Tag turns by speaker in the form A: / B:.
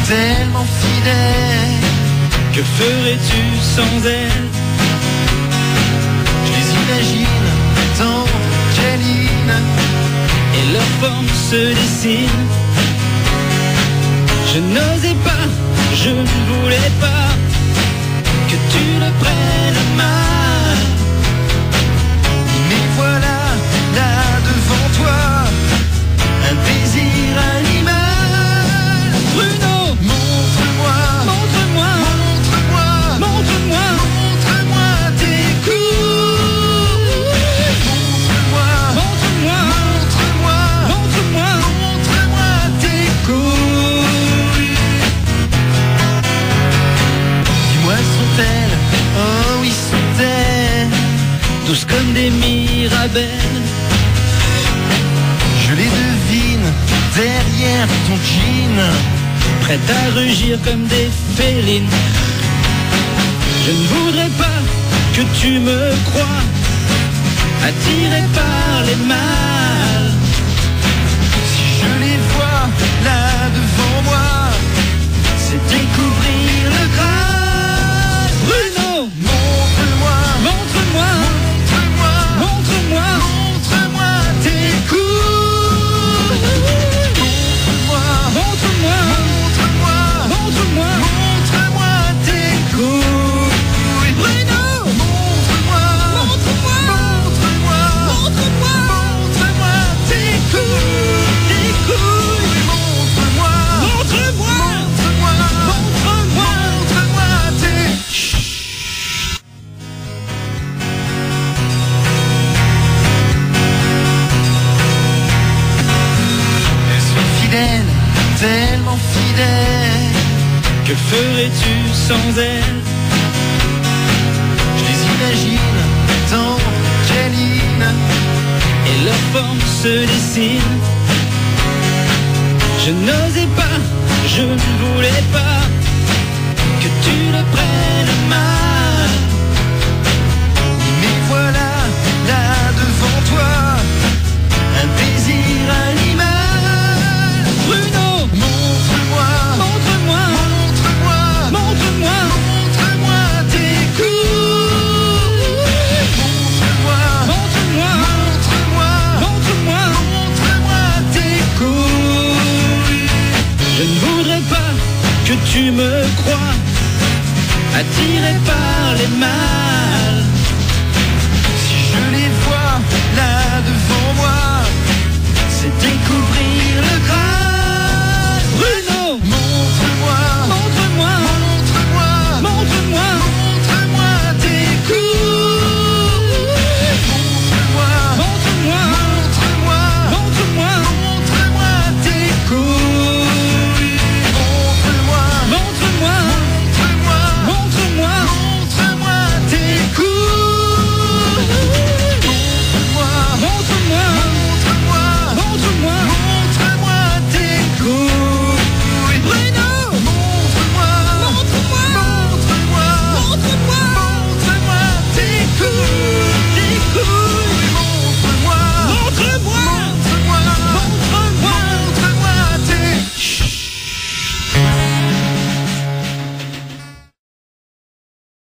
A: tellement fidèle.
B: Que ferais-tu sans elle?
A: Je les imagine tendre, câlines,
B: et leur forme se dessine. Je n'osais pas, je ne voulais pas que tu le prennes mal.
A: Mais voilà, là devant toi, un désir animal.
B: Bruno,
A: montre-moi,
B: montre-moi,
A: montre-moi,
B: montre-moi,
A: montre-moi tes coups. Montre-moi,
B: montre-moi,
A: montre-moi,
B: montre-moi,
A: montre-moi tes couilles. Dis-moi, sont-elles, oh oui, sont-elles
B: douces comme des mirabelles?
A: Je les devine derrière ton jean,
B: Prêtes à rugir comme des félines. Je ne voudrais pas que tu me crois attiré par les mâles.
A: si je les vois là devant moi,
B: C'est découvrir le Graal. Bruno,
A: montre-moi,
B: montre-moi,
A: montre-moi,
B: montre-moi,
A: montre-moi tes couilles. Montre-moi,
B: montre-moi,
A: montre-moi,
B: montre-moi,
A: montre-moi tes couilles.
B: Bruno,
A: Montre-moi,
B: montre-moi,
A: montre-moi,
B: montre-moi,
A: montre-moi tes couilles.
B: tes couilles.
A: Montre-moi,
B: Montre-moi,
A: montre-moi,
B: montre-moi.
A: montre-moi tes... Elles sont fidèles, tellement fidèles.
B: Que ferais-tu sans elle?
A: Je les imagine tendre, câlines,
B: Et leur forme se dessine. Je n'osais pas, je ne voulais pas que tu le prennes